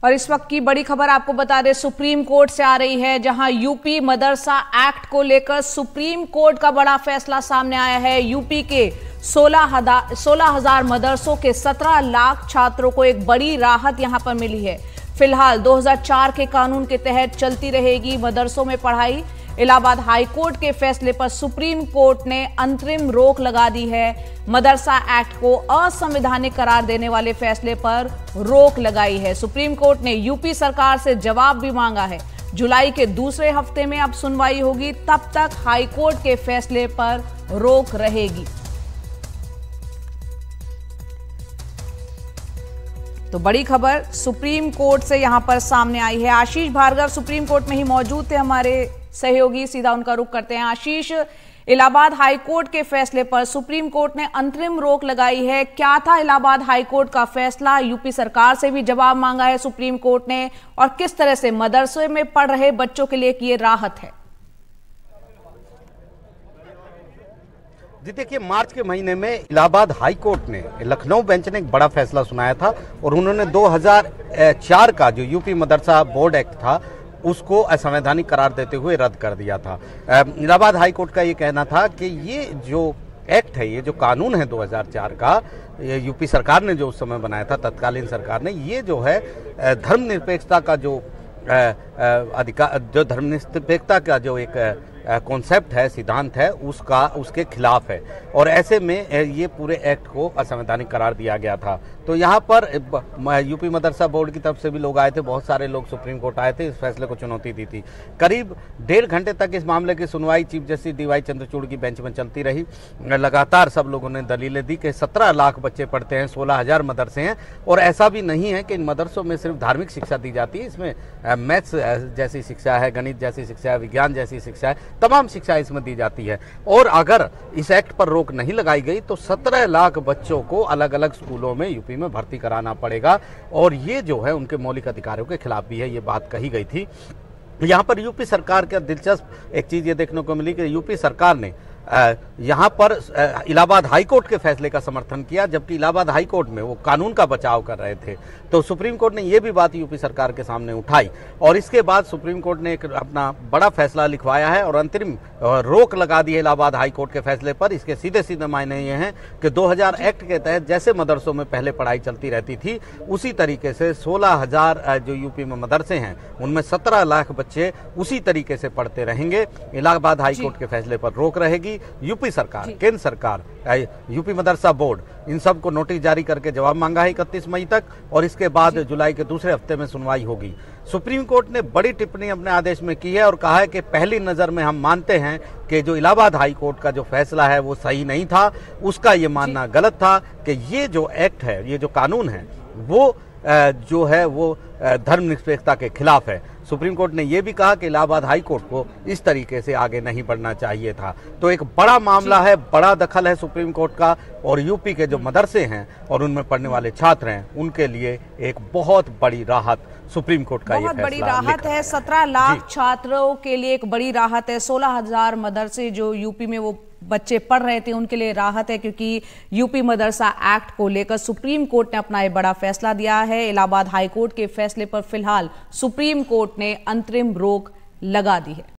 और इस वक्त की बड़ी खबर आपको बता दें, सुप्रीम कोर्ट से आ रही है, जहां यूपी मदरसा एक्ट को लेकर सुप्रीम कोर्ट का बड़ा फैसला सामने आया है। यूपी के 16,000 मदरसों के 17 लाख छात्रों को एक बड़ी राहत यहां पर मिली है। फिलहाल 2004 के कानून के तहत चलती रहेगी मदरसों में पढ़ाई। इलाहाबाद हाईकोर्ट के फैसले पर सुप्रीम कोर्ट ने अंतरिम रोक लगा दी है। मदरसा एक्ट को असंवैधानिक करार देने वाले फैसले पर रोक लगाई है। सुप्रीम कोर्ट ने यूपी सरकार से जवाब भी मांगा है। जुलाई के दूसरे हफ्ते में अब सुनवाई होगी, तब तक हाईकोर्ट के फैसले पर रोक रहेगी। तो बड़ी खबर सुप्रीम कोर्ट से यहां पर सामने आई है। आशीष भार्गव सुप्रीम कोर्ट में ही मौजूद थे, हमारे सहयोगी, सीधा उनका रुख करते हैं। आशीष, इलाहाबाद हाईकोर्ट के फैसले पर सुप्रीम कोर्ट ने अंतरिम रोक लगाई है। क्या था इलाहाबाद हाईकोर्ट का फैसला? यूपी सरकार से भी जवाब मांगा है सुप्रीम कोर्ट ने, और किस तरह से मदरसे में पढ़ रहे बच्चों के लिए ये राहत है? जी देखिए, मार्च के महीने में इलाहाबाद हाई कोर्ट ने, लखनऊ बेंच ने एक बड़ा फैसला सुनाया था और उन्होंने 2004 का जो यूपी मदरसा बोर्ड एक्ट था उसको असंवैधानिक करार देते हुए रद्द कर दिया था। इलाहाबाद हाई कोर्ट का ये कहना था कि ये जो एक्ट है, ये जो कानून है 2004 का, यूपी सरकार ने जो उस समय बनाया था, तत्कालीन सरकार ने, ये जो है धर्मनिरपेक्षता का जो अधिकार, जो धर्मनिरपेक्षता का जो एक कॉन्सेप्ट है, सिद्धांत है, उसके खिलाफ है और ऐसे में ये पूरे एक्ट को असंवैधानिक करार दिया गया था। तो यहाँ पर यूपी मदरसा बोर्ड की तरफ से भी लोग आए थे, बहुत सारे लोग सुप्रीम कोर्ट आए थे, इस फैसले को चुनौती दी थी। करीब 1.5 घंटे तक इस मामले की सुनवाई चीफ जस्टिस DY चंद्रचूड़ की बेंच में चलती रही। लगातार सब लोगों ने दलीलें दी कि 17 लाख बच्चे पढ़ते हैं, 16,000 मदरसे हैं और ऐसा भी नहीं है कि इन मदरसों में सिर्फ धार्मिक शिक्षा दी जाती है, इसमें मैथ्स जैसी शिक्षा है, गणित जैसी शिक्षा है, विज्ञान जैसी शिक्षा है, तमाम शिक्षा इसमें दी जाती है। और अगर इस एक्ट पर रोक नहीं लगाई गई तो 17 लाख बच्चों को अलग अलग स्कूलों में यूपी में भर्ती कराना पड़ेगा और ये जो है उनके मौलिक अधिकारों के खिलाफ भी है, ये बात कही गई थी। यहाँ पर यूपी सरकार का दिलचस्प एक चीज ये देखने को मिली कि यूपी सरकार ने यहाँ पर इलाहाबाद हाईकोर्ट के फैसले का समर्थन किया, जबकि इलाहाबाद हाईकोर्ट में वो कानून का बचाव कर रहे थे। तो सुप्रीम कोर्ट ने ये भी बात यूपी सरकार के सामने उठाई और इसके बाद सुप्रीम कोर्ट ने एक अपना बड़ा फैसला लिखवाया है और अंतरिम रोक लगा दी है इलाहाबाद हाईकोर्ट के फैसले पर। इसके सीधे सीधे मायने ये हैं कि 2000 एक्ट के तहत जैसे मदरसों में पहले पढ़ाई चलती रहती थी, उसी तरीके से 16,000 जो यूपी में मदरसे हैं उनमें 17 लाख बच्चे उसी तरीके से पढ़ते रहेंगे। इलाहाबाद हाईकोर्ट के फैसले पर रोक रहेगी। यूपी सरकार, केंद्र सरकार, यूपी मदरसा बोर्ड, इन सब को नोटिस जारी करके जवाब मांगा है 31 मई तक और इसके बाद जुलाई के दूसरे हफ्ते में सुनवाई होगी। सुप्रीम कोर्ट ने बड़ी टिप्पणी अपने आदेश में की है और कहा है कि पहली नजर में हम मानते हैं कि जो इलाहाबाद हाई कोर्ट का जो फैसला है वो सही नहीं था, उसका ये मानना गलत था कि ये जो एक्ट है, ये जो कानून है, वो जो है वो धर्मनिरपेक्षता के खिलाफ है। सुप्रीम कोर्ट ने यह भी कहा कि इलाहाबाद हाई कोर्ट को इस तरीके से आगे नहीं बढ़ना चाहिए था। तो एक बड़ा मामला है, बड़ा दखल है सुप्रीम कोर्ट का और यूपी के जो मदरसे हैं और उनमें पढ़ने वाले छात्र हैं उनके लिए एक बहुत बड़ी राहत सुप्रीम कोर्ट का, बहुत बड़ी राहत है। 17 लाख छात्रों के लिए एक बड़ी राहत है। 16,000 मदरसे जो यूपी में वो बच्चे पढ़ रहे थे उनके लिए राहत है, क्योंकि यूपी मदरसा एक्ट को लेकर सुप्रीम कोर्ट ने अपना एक बड़ा फैसला दिया है। इलाहाबाद हाईकोर्ट के फैसले पर फिलहाल सुप्रीम कोर्ट ने अंतरिम रोक लगा दी है।